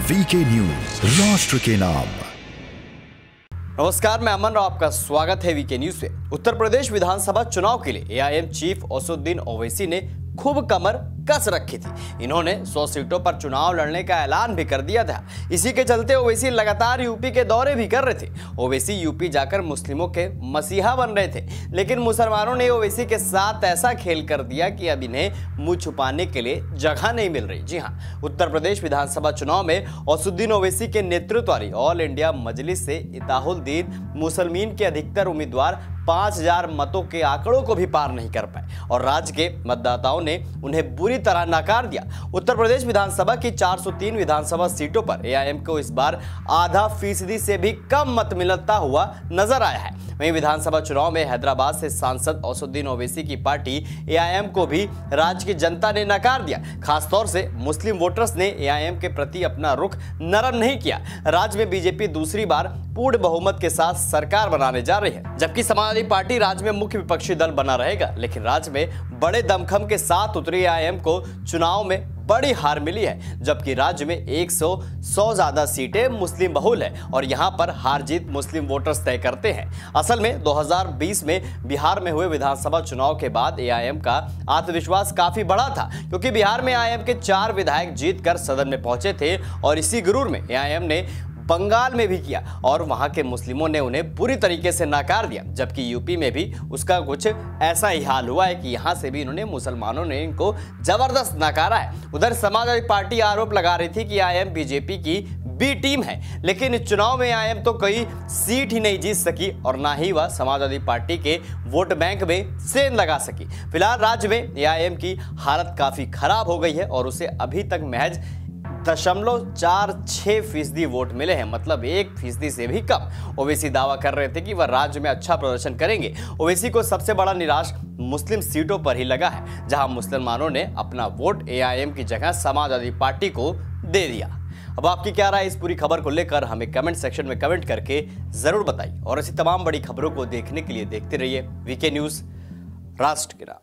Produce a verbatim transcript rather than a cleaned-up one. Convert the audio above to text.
VK news, राष्ट्र के नाम। नमस्कार, मैं अमन राव, आपका स्वागत है वीके न्यूज में। उत्तर प्रदेश विधानसभा चुनाव के लिए एआईएम चीफ असदुद्दीन ओवैसी ने खूब कमर कस रखी थी। इन्होंने सौ सीटों पर चुनाव लड़ने का ऐलान भी कर दिया था। इसी के चलते ओवैसी लगातार यूपी के दौरे भी कर रहे थे। ओवैसी यूपी जाकर मुस्लिमों के मसीहा बन रहे थे, लेकिन मुसलमानों ने ओवैसी के साथ ऐसा खेल कर दिया कि अब इन्हें मुंह छुपाने के लिए जगह नहीं मिल रही। जी हाँ, उत्तर प्रदेश विधानसभा चुनाव में असदुद्दीन ओवैसी के नेतृत्व वाली ऑल इंडिया मजलिस से इताहुद्दीन मुसलमीन के अधिकतर उम्मीदवार पांच हजार मतों के आंकड़ों को भी पार नहीं कर पाए और राज्य के मतदाताओं ने उन्हें बुरी तरह नकार दिया। उत्तर प्रदेश विधानसभा की चार सौ तीन विधानसभा सीटों पर एआईएम को इस बार आधा फीसदी से भी कम मत मिलता हुआ नजर आया है। वहीं विधानसभा चुनाव में हैदराबाद से सांसद असदुद्दीन ओवैसी की पार्टी एआईएम को भी राज्य की जनता ने नकार दिया। खासतौर से मुस्लिम वोटर्स ने एआईएम के प्रति अपना रुख नरम नहीं किया। राज्य में बीजेपी दूसरी बार पूर्ण बहुमत के साथ सरकार बनाने जा रही है, जबकि समाजवादी पार्टी राज्य में मुख्य विपक्षी दल बना रहेगा। लेकिन राज्य में बड़े दमखम के साथ उतरी एआईएम को चुनाव में बड़ी हार मिली है, जबकि राज्य में एक सौ सौ ज्यादा सीटें मुस्लिम बहुल है और यहां पर हार जीत मुस्लिम वोटर्स तय करते हैं। असल में दो हज़ार बीस में बिहार में हुए विधानसभा चुनाव के बाद एआईएम का आत्मविश्वास काफी बढ़ा था, क्योंकि बिहार में एआईएम के चार विधायक जीतकर सदन में पहुंचे थे और इसी गुरूर में एआईएम ने बंगाल में भी किया और वहां के मुस्लिमों ने उन्हें पूरी तरीके से नकार दिया। जबकि यूपी में भी उसका कुछ ऐसा ही हाल हुआ है कि यहां से भी इन्होंने मुसलमानों ने इनको जबरदस्त नकारा है। उधर समाजवादी पार्टी आरोप लगा रही थी कि एआईएम बीजेपी की बी टीम है, लेकिन इस चुनाव में एआईएम तो कोई सीट ही नहीं जीत सकी और ना ही वह समाजवादी पार्टी के वोट बैंक में सेंध लगा सकी। फिलहाल राज्य में एआईएम की हालत काफी खराब हो गई है और उसे अभी तक महज दशमलव चार छह फीसदी वोट मिले हैं, मतलब एक फीसदी से भी कम। ओवैसी दावा कर रहे थे कि वह राज्य में अच्छा प्रदर्शन करेंगे। ओवैसी को सबसे बड़ा निराश मुस्लिम सीटों पर ही लगा है, जहां मुसलमानों ने अपना वोट एआईएम की जगह समाजवादी पार्टी को दे दिया। अब आपकी क्या राय इस पूरी खबर को लेकर हमें कमेंट सेक्शन में कमेंट करके जरूर बताइए और ऐसी तमाम बड़ी खबरों को देखने के लिए देखते रहिए वीके न्यूज, राष्ट्र के नाम।